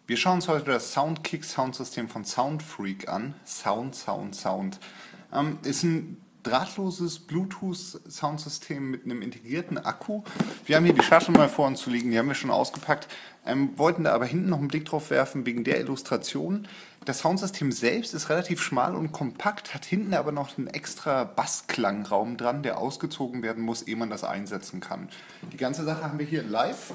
Wir schauen uns heute das Soundkick Soundsystem von Soundfreak an. Sound. Ist ein drahtloses Bluetooth-Soundsystem mit einem integrierten Akku. Wir haben hier die Schachtel mal vor uns zu liegen, die haben wir schon ausgepackt, wollten da aber hinten noch einen Blick drauf werfen wegen der Illustration. Das Soundsystem selbst ist relativ schmal und kompakt, hat hinten aber noch einen extra Bassklangraum dran, der ausgezogen werden muss, ehe man das einsetzen kann. Die ganze Sache haben wir hier live.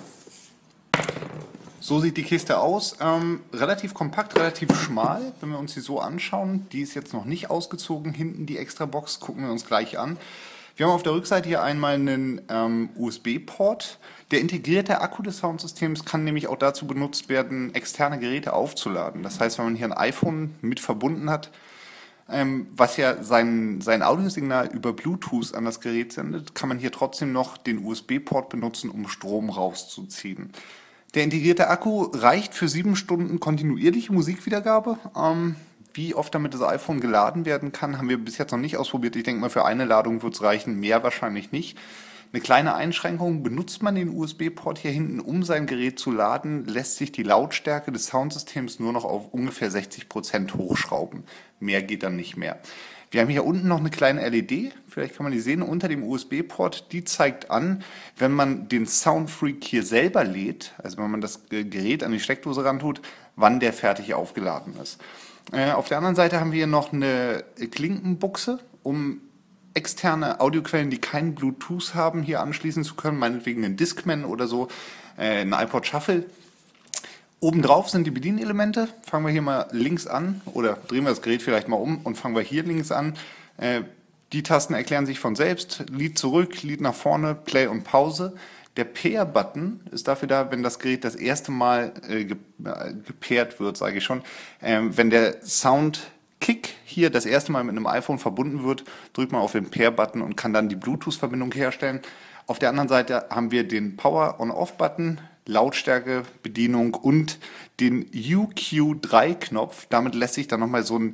So sieht die Kiste aus. Relativ kompakt, relativ schmal, wenn wir uns die so anschauen. Die ist jetzt noch nicht ausgezogen, hinten die extra Box, gucken wir uns gleich an. Wir haben auf der Rückseite hier einmal einen USB-Port. Der integrierte Akku des Soundsystems kann nämlich auch dazu benutzt werden, externe Geräte aufzuladen. Das heißt, wenn man hier ein iPhone mit verbunden hat, was ja sein Audiosignal über Bluetooth an das Gerät sendet, kann man hier trotzdem noch den USB-Port benutzen, um Strom rauszuziehen. Der integrierte Akku reicht für 7 Stunden kontinuierliche Musikwiedergabe. Wie oft damit das iPhone geladen werden kann, haben wir bis jetzt noch nicht ausprobiert. Ich denke mal, für eine Ladung wird es reichen, mehr wahrscheinlich nicht. Eine kleine Einschränkung: benutzt man den USB-Port hier hinten, um sein Gerät zu laden, lässt sich die Lautstärke des Soundsystems nur noch auf ungefähr 60% hochschrauben. Mehr geht dann nicht mehr. Wir haben hier unten noch eine kleine LED, vielleicht kann man die sehen, unter dem USB-Port. Die zeigt an, wenn man den Soundfreak hier selber lädt, also wenn man das Gerät an die Steckdose rantut, wann der fertig aufgeladen ist. Auf der anderen Seite haben wir hier noch eine Klinkenbuchse, um externe Audioquellen, die keinen Bluetooth haben, hier anschließen zu können, meinetwegen einen Discman oder so, ein iPod Shuffle. Obendrauf sind die Bedienelemente. Fangen wir hier mal links an oder drehen wir das Gerät vielleicht mal um und fangen wir hier links an. Die Tasten erklären sich von selbst. Lied zurück, Lied nach vorne, Play und Pause. Der Pair-Button ist dafür da, wenn das Gerät das erste Mal gepairt wird, sage ich schon. Wenn der Soundkick hier das erste Mal mit einem iPhone verbunden wird, drückt man auf den Pair-Button und kann dann die Bluetooth-Verbindung herstellen. Auf der anderen Seite haben wir den Power-on-Off-Button, Lautstärke, Bedienung und den UQ3-Knopf. Damit lässt sich dann nochmal so ein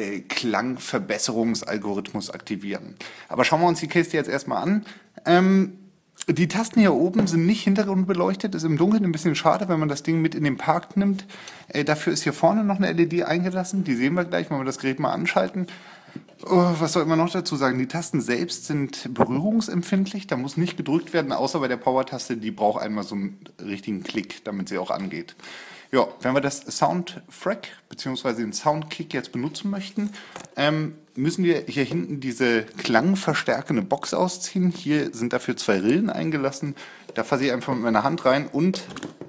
Klangverbesserungsalgorithmus aktivieren. Aber schauen wir uns die Kiste jetzt erstmal an. Die Tasten hier oben sind nicht hintergrundbeleuchtet, ist im Dunkeln ein bisschen schade, wenn man das Ding mit in den Park nimmt. Dafür ist hier vorne noch eine LED eingelassen, die sehen wir gleich, wenn wir das Gerät mal anschalten. Oh, was soll man noch dazu sagen? Die Tasten selbst sind berührungsempfindlich, da muss nicht gedrückt werden, außer bei der Power-Taste, die braucht einmal so einen richtigen Klick, damit sie auch angeht. Ja, wenn wir das Soundfrack bzw. den Soundkick jetzt benutzen möchten, müssen wir hier hinten diese klangverstärkende Box ausziehen. Hier sind dafür 2 Rillen eingelassen. Da fasse ich einfach mit meiner Hand rein und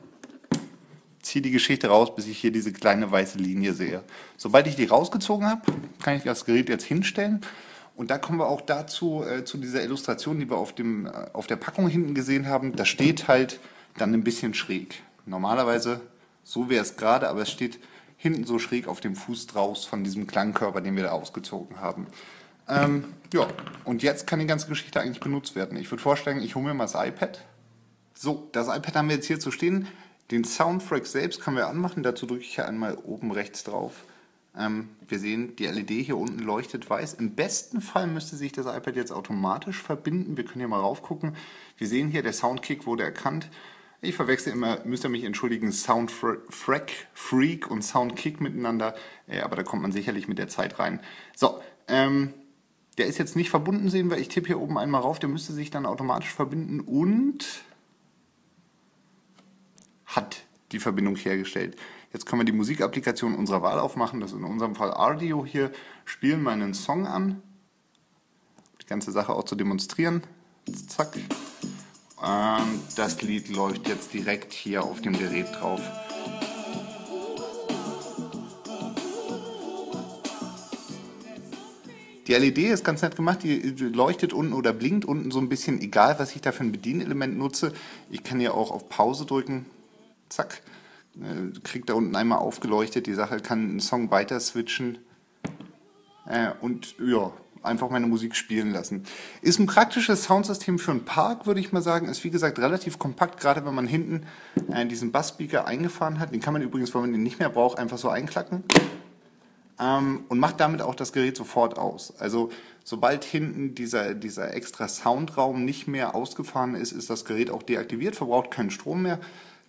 ziehe die Geschichte raus, bis ich hier diese kleine weiße Linie sehe. Sobald ich die rausgezogen habe, kann ich das Gerät jetzt hinstellen. Und da kommen wir auch dazu, zu dieser Illustration, die wir auf der Packung hinten gesehen haben. Da steht halt dann ein bisschen schräg. Normalerweise so wäre es gerade, aber es steht hinten so schräg auf dem Fuß draus von diesem Klangkörper, den wir da ausgezogen haben. Ja, und jetzt kann die ganze Geschichte eigentlich benutzt werden. Ich würde vorschlagen, ich hole mir mal das iPad. So, das iPad haben wir jetzt hier zu stehen. Den Soundfrack selbst können wir anmachen, dazu drücke ich hier einmal oben rechts drauf. Wir sehen, die LED hier unten leuchtet weiß. Im besten Fall müsste sich das iPad jetzt automatisch verbinden. Wir können hier mal raufgucken. Wir sehen hier, der Soundkick wurde erkannt. Ich verwechsel immer, müsst ihr mich entschuldigen, Soundfreak und Soundkick miteinander, aber da kommt man sicherlich mit der Zeit rein. So, der ist jetzt nicht verbunden, sehen wir. Ich tippe hier oben einmal rauf, der müsste sich dann automatisch verbinden und hat die Verbindung hergestellt. Jetzt können wir die Musikapplikation unserer Wahl aufmachen, das ist in unserem Fall Audio hier, spielen mal einen Song an, die ganze Sache auch zu demonstrieren. Zack. Das Lied läuft jetzt direkt hier auf dem Gerät drauf. Die LED ist ganz nett gemacht, die leuchtet unten oder blinkt unten so ein bisschen, egal was ich da für ein Bedienelement nutze. Ich kann hier auch auf Pause drücken, zack, kriegt da unten einmal aufgeleuchtet, die Sache kann einen Song weiter switchen und ja, einfach meine Musik spielen lassen. Ist ein praktisches Soundsystem für einen Park, würde ich mal sagen. Ist wie gesagt relativ kompakt, gerade wenn man hinten diesen Bassspeaker eingefahren hat. Den kann man übrigens, wenn man den nicht mehr braucht, einfach so einklacken. Und macht damit auch das Gerät sofort aus. Also sobald hinten dieser extra Soundraum nicht mehr ausgefahren ist, ist das Gerät auch deaktiviert, verbraucht keinen Strom mehr.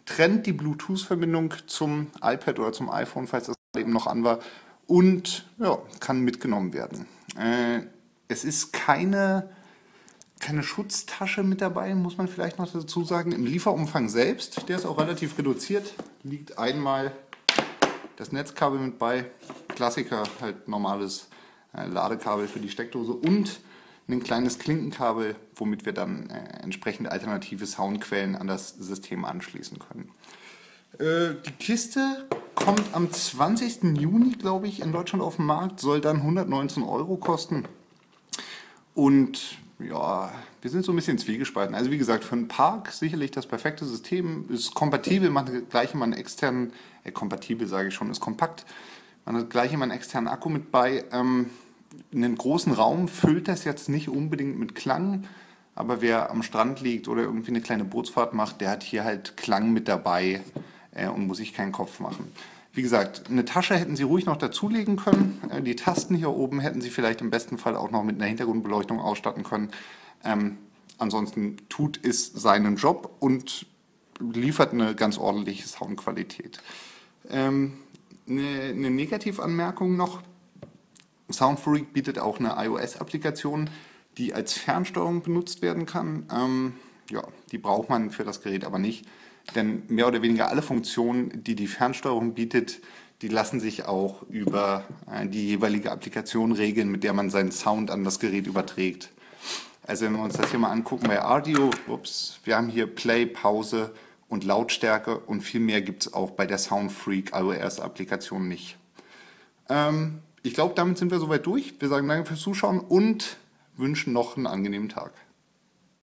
trennt die Bluetooth-Verbindung zum iPad oder zum iPhone, falls das eben noch an war, und ja, kann mitgenommen werden. Es ist keine Schutztasche mit dabei, muss man vielleicht noch dazu sagen. Im Lieferumfang selbst, der ist auch relativ reduziert, liegt einmal das Netzkabel mit bei, Klassiker, halt normales Ladekabel für die Steckdose und ein kleines Klinkenkabel, womit wir dann entsprechend alternative Soundquellen an das System anschließen können. Die Kiste kommt am 20. Juni, glaube ich, in Deutschland auf den Markt, soll dann 119 € kosten. Und ja, wir sind so ein bisschen zwiegespalten. Also wie gesagt, für einen Park sicherlich das perfekte System, ist kompatibel, man hat gleich immer einen externen, kompatibel sage ich schon, ist kompakt, man hat gleich immer einen externen Akku mit bei. Einen großen Raum füllt das jetzt nicht unbedingt mit Klang, aber wer am Strand liegt oder irgendwie eine kleine Bootsfahrt macht, der hat hier halt Klang mit dabei und muss sich keinen Kopf machen. Wie gesagt, eine Tasche hätten Sie ruhig noch dazulegen können. Die Tasten hier oben hätten Sie vielleicht im besten Fall auch noch mit einer Hintergrundbeleuchtung ausstatten können. Ansonsten tut es seinen Job und liefert eine ganz ordentliche Soundqualität. Eine Negativanmerkung noch. Soundfreak bietet auch eine iOS-Applikation, die als Fernsteuerung benutzt werden kann. Ja, die braucht man für das Gerät aber nicht, denn mehr oder weniger alle Funktionen, die die Fernsteuerung bietet, die lassen sich auch über die jeweilige Applikation regeln, mit der man seinen Sound an das Gerät überträgt. Also wenn wir uns das hier mal angucken bei Audio, wir haben hier Play, Pause und Lautstärke und viel mehr gibt es auch bei der Soundfreak iOS-Applikation nicht. Ich glaube, damit sind wir soweit durch. Wir sagen danke fürs Zuschauen und wünschen noch einen angenehmen Tag.